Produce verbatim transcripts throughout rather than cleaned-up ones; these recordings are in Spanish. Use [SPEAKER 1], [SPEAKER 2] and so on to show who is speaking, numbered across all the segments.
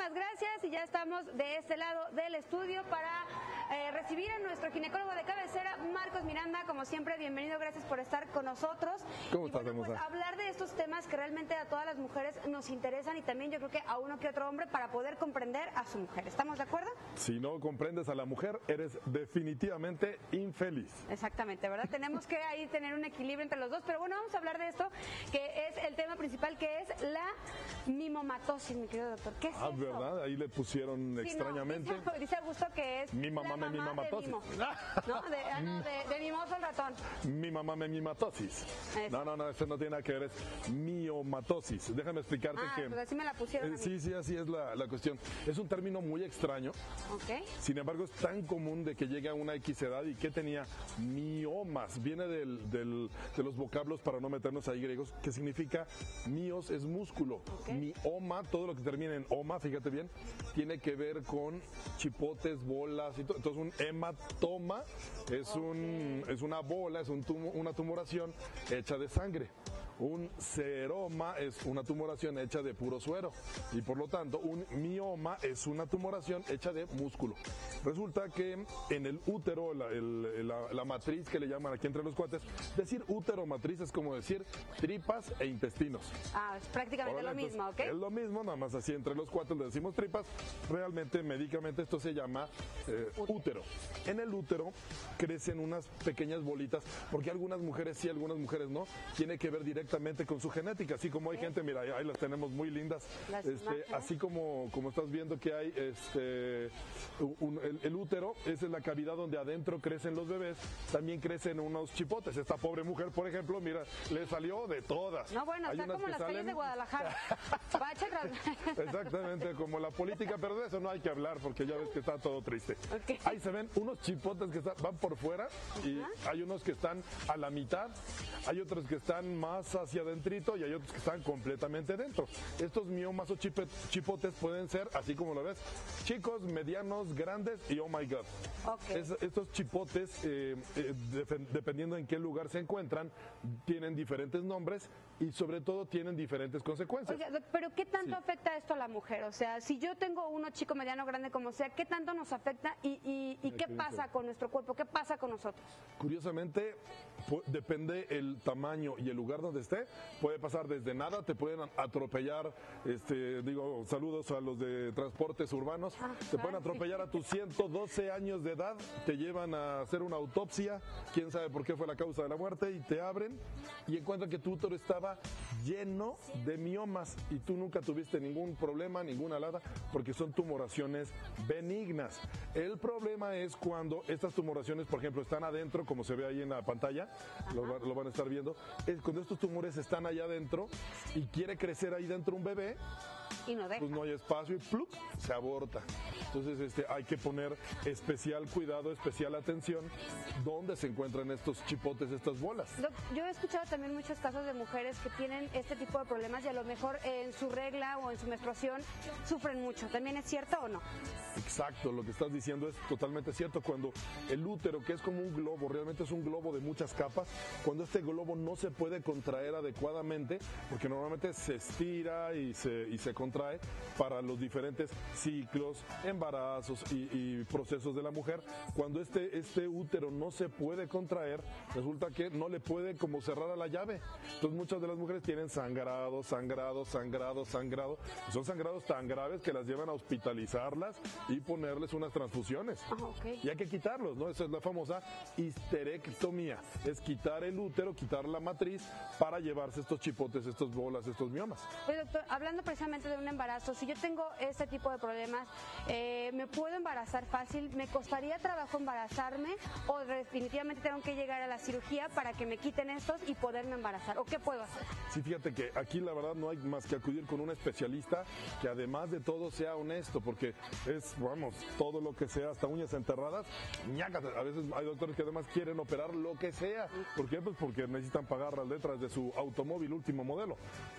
[SPEAKER 1] Muchísimas gracias y ya estamos de este lado del estudio para eh, recibir a nuestro ginecólogo de cabecera, Marcos Miranda. Como siempre, bienvenido, gracias por estar con nosotros.
[SPEAKER 2] ¿Cómo
[SPEAKER 1] y
[SPEAKER 2] estás,
[SPEAKER 1] bueno, pues, hablar de estos temas que realmente a todas las mujeres nos interesan y también yo creo que a uno que otro hombre para poder comprender a su mujer. ¿Estamos de acuerdo?
[SPEAKER 2] Si no comprendes a la mujer, eres definitivamente infeliz.
[SPEAKER 1] Exactamente, ¿verdad? Tenemos que ahí tener un equilibrio entre los dos, pero bueno, vamos a hablar de esto, que es el tema principal, que es la mimomatosis, mi querido doctor. ¿Qué es
[SPEAKER 2] Ah,
[SPEAKER 1] eso?
[SPEAKER 2] ¿verdad? Ahí le pusieron sí,
[SPEAKER 1] No,
[SPEAKER 2] extrañamente.
[SPEAKER 1] dice, dice Augusto que es
[SPEAKER 2] mi mamá me mimamatosis.
[SPEAKER 1] No, de, ah, no de, de mimoso el ratón.
[SPEAKER 2] Mi mamá me mimatosis.
[SPEAKER 1] Eso.
[SPEAKER 2] No, no, no, eso no tiene nada que ver, es miomatosis. Déjame explicarte
[SPEAKER 1] ah,
[SPEAKER 2] que...
[SPEAKER 1] pues así me la pusieron
[SPEAKER 2] eh,
[SPEAKER 1] a mí.
[SPEAKER 2] Sí, sí, así es la, la cuestión. Es un término muy extraño.
[SPEAKER 1] Ok.
[SPEAKER 2] Sin embargo, es tan común de que llegue a una X edad y que tenía miomas. Viene del, del, de los vocablos, para no meternos ahí griegos, que significa mios es músculo.
[SPEAKER 1] Okay.
[SPEAKER 2] Mioma, todo lo que termina en oma, fíjate bien, tiene que ver con chipotes, bolas y todo. Entonces un hematoma es,
[SPEAKER 1] okay.
[SPEAKER 2] un, es una bola, es un tumo, una tumoración hecha de sangre. Un seroma es una tumoración hecha de puro suero y por lo tanto un mioma es una tumoración hecha de músculo. Resulta que en el útero, la, el, la, la matriz que le llaman aquí entre los cuates, decir útero matriz es como decir tripas e intestinos.
[SPEAKER 1] Ah, es prácticamente
[SPEAKER 2] Ahora,
[SPEAKER 1] lo mismo, ¿ok?
[SPEAKER 2] Es lo mismo, nada más así entre los cuates le decimos tripas. Realmente médicamente esto se llama eh, útero. útero. En el útero crecen unas pequeñas bolitas, porque algunas mujeres sí, algunas mujeres no. Tiene que ver directamente con su genética, así como hay gente, mira, ahí las tenemos muy lindas, este, así como, como estás viendo que hay este, un, el, el útero, esa es la cavidad donde adentro crecen los bebés, también crecen unos chipotes. Esta pobre mujer, por ejemplo, mira, le salió de todas.
[SPEAKER 1] No, bueno,
[SPEAKER 2] hay
[SPEAKER 1] está como las salen... calles de Guadalajara.
[SPEAKER 2] Exactamente, como la política, pero de eso no hay que hablar porque ya ves que está todo triste.
[SPEAKER 1] Okay.
[SPEAKER 2] Ahí se ven unos chipotes que están, van por fuera y uh-huh. hay unos que están a la mitad, hay otros que están más hacia adentrito y hay otros que están completamente dentro. Estos miomas o chipotes pueden ser, así como lo ves, chicos, medianos, grandes y oh my god.
[SPEAKER 1] Okay.
[SPEAKER 2] Es, estos chipotes, eh, eh, de, dependiendo en qué lugar se encuentran, tienen diferentes nombres y sobre todo tienen diferentes consecuencias.
[SPEAKER 1] Oiga, pero ¿qué tanto
[SPEAKER 2] sí.
[SPEAKER 1] afecta esto a la mujer? O sea, si yo tengo uno chico, mediano, grande, como sea, ¿qué tanto nos afecta y, y, y qué pasa con nuestro cuerpo? ¿Qué pasa con nosotros?
[SPEAKER 2] Curiosamente, depende el tamaño y el lugar donde esté. Puede pasar desde nada, te pueden atropellar, este, digo, saludos a los de transportes urbanos, ah, te pueden atropellar a tus ciento doce años de edad, te llevan a hacer una autopsia, quién sabe por qué fue la causa de la muerte, y te abren y encuentran que tu útero estaba lleno de miomas y tú nunca tuviste ningún problema, ninguna alada, porque son tumoraciones benignas. El problema es cuando estas tumoraciones, por ejemplo, están adentro, como se ve ahí en la pantalla, lo, lo van a estar viendo, es cuando estos tumores están allá adentro y quiere crecer ahí dentro un bebé
[SPEAKER 1] y no deja.
[SPEAKER 2] Pues no hay espacio y ¡plup! Se aborta. Entonces este, hay que poner especial cuidado, especial atención donde se encuentran estos chipotes, estas bolas.
[SPEAKER 1] Yo he escuchado también muchos casos de mujeres que tienen este tipo de problemas y a lo mejor en su regla o en su menstruación sufren mucho. ¿También es cierto o no?
[SPEAKER 2] Exacto, lo que estás diciendo es totalmente cierto. Cuando el útero, que es como un globo, realmente es un globo de muchas capas, cuando este globo no se puede contraer adecuadamente, porque normalmente se estira y se, y se contrae para los diferentes ciclos, embarazos y, y procesos de la mujer, cuando este, este útero no se puede contraer, resulta que no le puede como cerrar a la llave. Entonces muchas de las mujeres tienen sangrado, sangrado, sangrado, sangrado. Son sangrados tan graves que las llevan a hospitalizarlas y ponerles unas transfusiones.
[SPEAKER 1] Ah, okay.
[SPEAKER 2] Y hay que quitarlos, ¿no? Esa es la famosa histerectomía. Es quitar el útero, quitar la matriz para llevarse estos chipotes, estas bolas, estos miomas.
[SPEAKER 1] Oye, doctor, hablando precisamente de un embarazo, si yo tengo este tipo de problemas, eh, ¿me puedo embarazar fácil? ¿Me costaría trabajo embarazarme? ¿O definitivamente tengo que llegar a la cirugía para que me quiten estos y poderme embarazar? ¿O qué puedo hacer?
[SPEAKER 2] Sí, fíjate que aquí la verdad no hay más que acudir con un especialista que además de todo sea honesto, porque es, vamos, todo lo que sea, hasta uñas enterradas, ñacas. A veces hay doctores que además quieren operar lo que sea. ¿Por qué? Pues porque necesitan pagar las letras de su automóvil último modelo.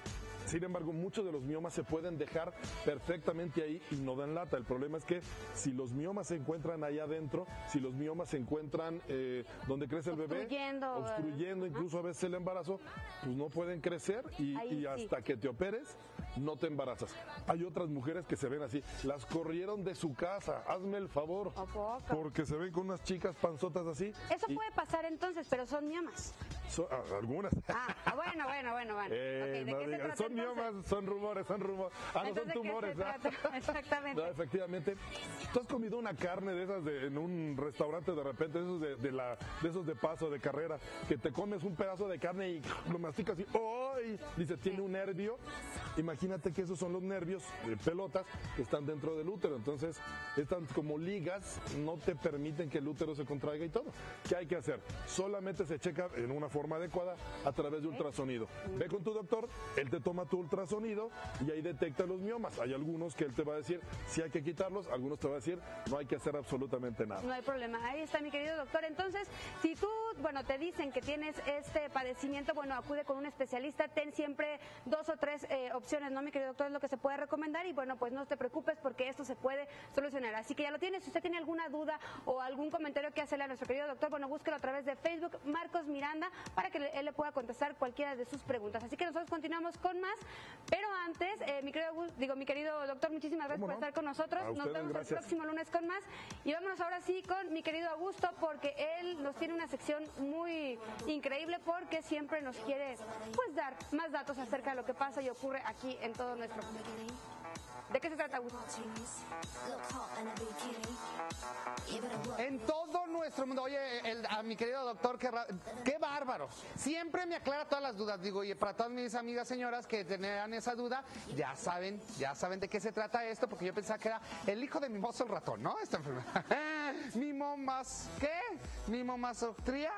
[SPEAKER 2] Sin embargo, muchos de los miomas se pueden dejar perfectamente ahí y no dan lata. El problema es que si los miomas se encuentran allá adentro, si los miomas se encuentran eh, donde crece el bebé,
[SPEAKER 1] obstruyendo,
[SPEAKER 2] obstruyendo incluso a veces el embarazo, pues no pueden crecer y, y hasta sí. que te operes no te embarazas. Hay otras mujeres que se ven así, las corrieron de su casa, hazme el favor, porque se ven con unas chicas panzotas así.
[SPEAKER 1] Eso y... puede pasar entonces, pero son miomas.
[SPEAKER 2] So, ah, algunas.
[SPEAKER 1] Ah, bueno, bueno, bueno, bueno.
[SPEAKER 2] Eh,
[SPEAKER 1] okay, ¿de
[SPEAKER 2] no
[SPEAKER 1] qué
[SPEAKER 2] digas,
[SPEAKER 1] se trata,
[SPEAKER 2] son miomas, son rumores, son rumores. Ah, no son tumores.
[SPEAKER 1] Exactamente.
[SPEAKER 2] No, efectivamente. ¿Tú has comido una carne de esas de, en un restaurante de repente, de esos de, de, la, de esos de paso, de carrera, que te comes un pedazo de carne y lo masticas y ¡ay! Dice, tiene un nervio. Imagínate que esos son los nervios de pelotas que están dentro del útero. Entonces, están como ligas, no te permiten que el útero se contraiga y todo. ¿Qué hay que hacer? Solamente se checa en una forma adecuada a través de ultrasonido. Ve con tu doctor, él te toma tu ultrasonido y ahí detecta los miomas. Hay algunos que él te va a decir si hay que quitarlos, algunos te va a decir no hay que hacer absolutamente nada.
[SPEAKER 1] No hay problema. Ahí está, mi querido doctor. Entonces, si tú, bueno, te dicen que tienes este padecimiento, bueno, acude con un especialista, ten siempre dos o tres eh, opciones, ¿no, mi querido doctor? Es lo que se puede recomendar y bueno, pues no te preocupes porque esto se puede solucionar. Así que ya lo tienes. Si usted tiene alguna duda o algún comentario que hacerle a nuestro querido doctor, bueno, búsquelo a través de Facebook, Marcos Miranda, para que él le pueda contestar cualquiera de sus preguntas. Así que nosotros continuamos con más, pero antes, eh, mi querido digo, mi querido doctor, muchísimas gracias por no? estar con nosotros.
[SPEAKER 2] A
[SPEAKER 1] nos
[SPEAKER 2] ustedes,
[SPEAKER 1] vemos
[SPEAKER 2] gracias.
[SPEAKER 1] el próximo lunes con más y vámonos ahora sí con mi querido Augusto, porque él nos tiene una sección muy increíble porque siempre nos quiere pues dar más datos acerca de lo que pasa y ocurre aquí en todo nuestro mundo. ¿De qué se trata, Augusto?
[SPEAKER 3] En todo nuestro mundo. Oye, el, a mi querido doctor, qué, qué bárbaro. Siempre me aclara todas las dudas. Digo, y para todas mis amigas señoras que tenían esa duda, ya saben, ya saben de qué se trata esto, porque yo pensaba que era el hijo de Mimoso el ratón, ¿no? Esta enfermedad. Mimomas, ¿qué? Mimomasotría.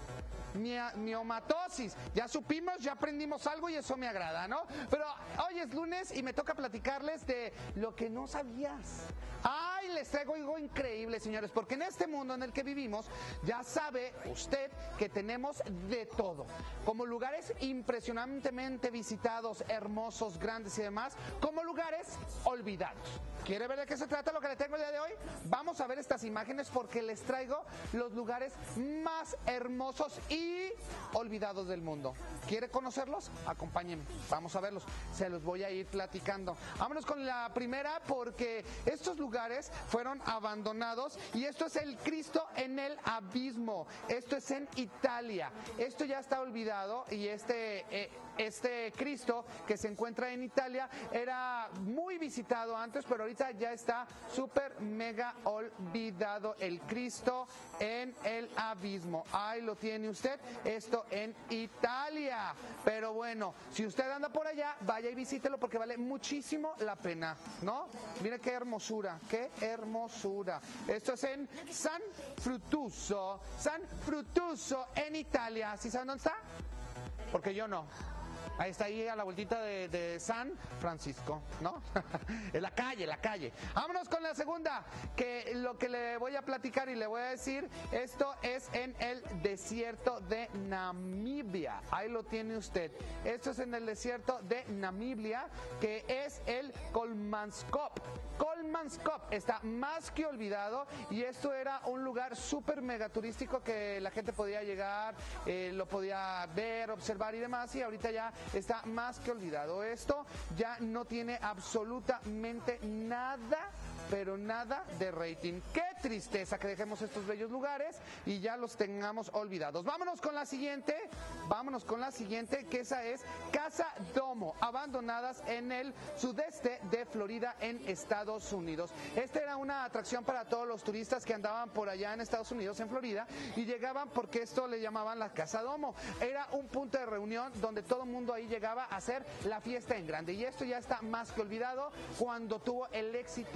[SPEAKER 3] Miomatosis, ya supimos, ya aprendimos algo y eso me agrada, ¿no? Pero hoy es lunes y me toca platicarles de lo que no sabías. Ay, les traigo algo increíble, señores, porque en este mundo en el que vivimos, ya sabe usted que tenemos de todo, como lugares impresionantemente visitados, hermosos, grandes y demás, como lugares olvidados. ¿Quiere ver de qué se trata lo que le tengo el día de hoy? Vamos a ver estas imágenes porque les traigo los lugares más hermosos y olvidados del mundo. ¿Quiere conocerlos? Acompáñenme, vamos a verlos. Se los voy a ir platicando. Vámonos con la primera porque estos lugares fueron abandonados y esto es el Cristo en el abismo. Esto es en Italia. Esto ya está olvidado y este... Eh, Este Cristo que se encuentra en Italia era muy visitado antes, pero ahorita ya está súper mega olvidado. El Cristo en el abismo. Ahí lo tiene usted, esto en Italia. Pero bueno, si usted anda por allá, vaya y visítelo porque vale muchísimo la pena, ¿no? Mire qué hermosura, qué hermosura. Esto es en San Frutuoso, San Frutuoso en Italia. ¿Sí saben dónde está? Porque yo no. Ahí está, ahí a la vueltita de, de San Francisco, ¿no? En la calle, la calle. Vámonos con la segunda, que lo que le voy a platicar y le voy a decir, esto es en el desierto de Namibia. Ahí lo tiene usted. Esto es en el desierto de Namibia, que es el Kolmanskop. Kolmanskop está más que olvidado y esto era un lugar súper mega turístico que la gente podía llegar, eh, lo podía ver, observar y demás, y ahorita ya está más que olvidado. Esto ya no tiene absolutamente nada, pero nada de rating. Qué tristeza que dejemos estos bellos lugares y ya los tengamos olvidados. Vámonos con la siguiente, vámonos con la siguiente, que esa es Casa Domo, abandonadas en el sudeste de Florida en Estados Unidos. Esta era una atracción para todos los turistas que andaban por allá en Estados Unidos, en Florida, y llegaban porque esto le llamaban la Casa Domo. Era un punto de reunión donde todo el mundo ahí llegaba a hacer la fiesta en grande y esto ya está más que olvidado cuando tuvo el éxito del mundo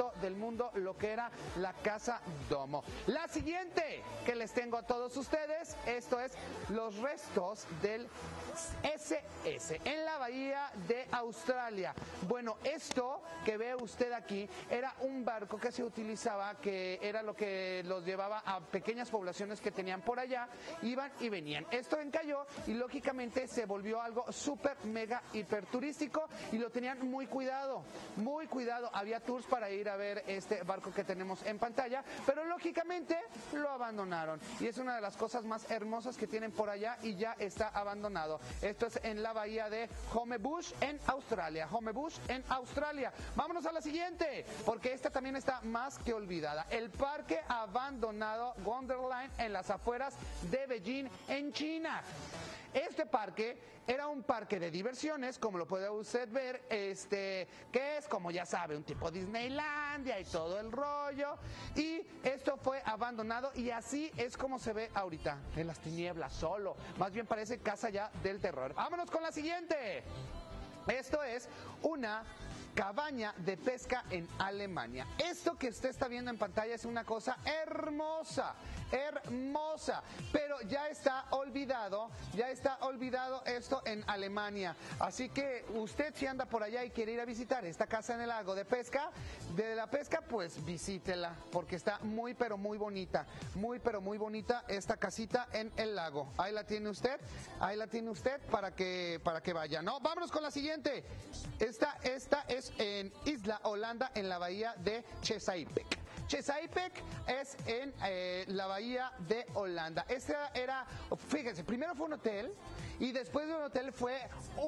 [SPEAKER 3] mundo lo que era la Casa Domo. La siguiente que les tengo a todos ustedes, esto es los restos del ese ese en la bahía de Australia. Bueno, esto que ve usted aquí era un barco que se utilizaba, que era lo que los llevaba a pequeñas poblaciones que tenían por allá, iban y venían. Esto encalló y lógicamente se volvió algo súper, mega, hiper turístico y lo tenían muy cuidado, muy cuidado. Había tours para ir a ver este barco que tenemos en pantalla, pero lógicamente lo abandonaron y es una de las cosas más hermosas que tienen por allá y ya está abandonado. Esto es en la bahía de Homebush en Australia, Homebush en Australia. Vámonos a la siguiente, porque esta también está más que olvidada. El parque abandonado Wonderland en las afueras de Beijing en China. Este parque era un parque de diversiones, como lo puede usted ver, este, que es, como ya sabe, un tipo Disneylandia y todo el rollo. Y esto fue abandonado y así es como se ve ahorita, en las tinieblas, solo. Más bien parece casa ya del terror. Vámonos con la siguiente. Esto es una cabaña de pesca en Alemania. Esto que usted está viendo en pantalla es una cosa hermosa, hermosa, pero ya está olvidado, ya está olvidado esto en Alemania. Así que usted si anda por allá y quiere ir a visitar esta casa en el lago de pesca, de la pesca, pues visítela, porque está muy pero muy bonita, muy pero muy bonita esta casita en el lago. Ahí la tiene usted, ahí la tiene usted para que, para que vaya, ¿no? Vámonos con la siguiente. Esta, esta es en Isla Holanda, en la bahía de Chesapeake. Chesapeake es en eh, la bahía de Holanda. Esta era, fíjense, primero fue un hotel y después de un hotel fue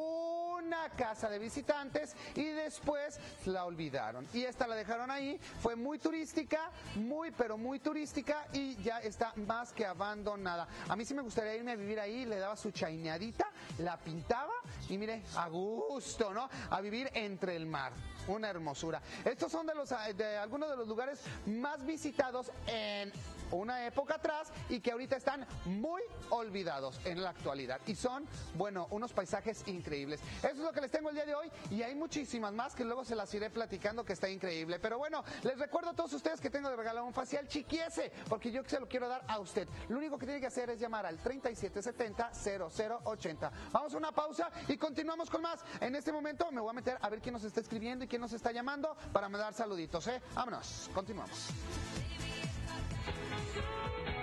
[SPEAKER 3] una casa de visitantes y después la olvidaron. Y esta la dejaron ahí, fue muy turística, muy pero muy turística y ya está más que abandonada. A mí sí me gustaría irme a vivir ahí, le daba su chaineadita, la pintaba y mire, a gusto, ¿no? A vivir entre el mar. Una hermosura. Estos son de los de algunos de los lugares más visitados en una época atrás y que ahorita están muy olvidados en la actualidad. Y son, bueno, unos paisajes increíbles. Eso es lo que les tengo el día de hoy y hay muchísimas más que luego se las iré platicando, que está increíble. Pero bueno, les recuerdo a todos ustedes que tengo de regalo un facial chiquiese, porque yo se lo quiero dar a usted. Lo único que tiene que hacer es llamar al treinta y siete setenta cero cero ochenta. Vamos a una pausa y continuamos con más. En este momento me voy a meter a ver quién nos está escribiendo y quién nos está llamando para mandar saluditos, ¿eh? Vámonos, continuamos.